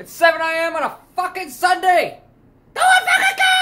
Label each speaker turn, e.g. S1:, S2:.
S1: It's 7 a.m. on a fucking Sunday! Go on fucking go!